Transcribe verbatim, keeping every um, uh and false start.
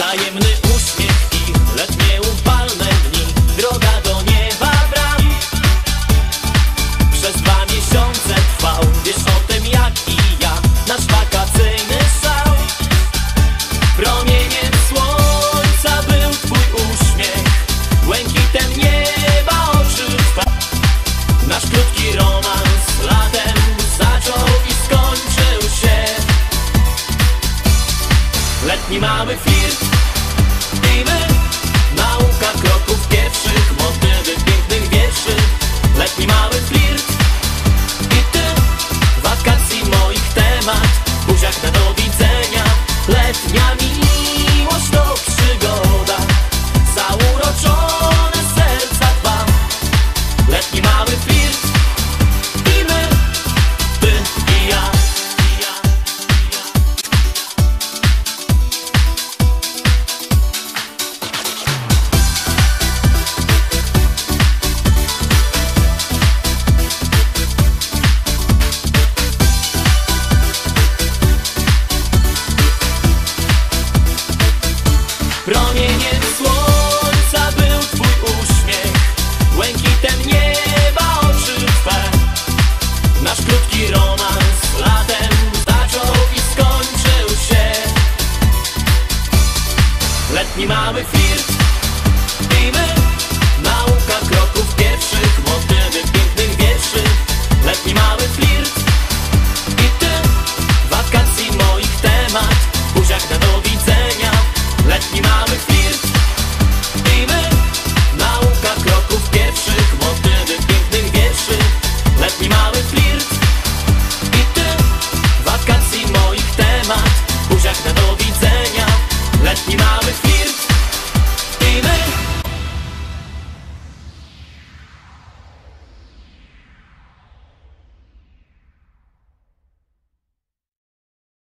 Wzajemny uśmiech i letnie upalne dni, droga do nieba bram. Przez dwa miesiące trwał, wiesz o tym jak i ja, nasz wakacyjny szał. Promieniem słońca był twój uśmiech, błękitem nieba oczy twe. Nasz krótki romans latem zaczął i skończył się. Letni mały flirt i my, nauka kroków pierwszych, motywy pięknych wierszy. Letni mały flirt i ty, wakacji moich temat, buziak na do widzenia. Letnia miłość to przygoda, zauroczone serca dwa. Letni mały flirt i my, ty i ja. Promieniem słońca był twój uśmiech, błękitem nieba oczy twe. Nasz krótki romans latem zaczął i skończył się. Letni mały flirt i my, nauka kroków pierwszych, motywy pięknych wierszy. Letni mały flirt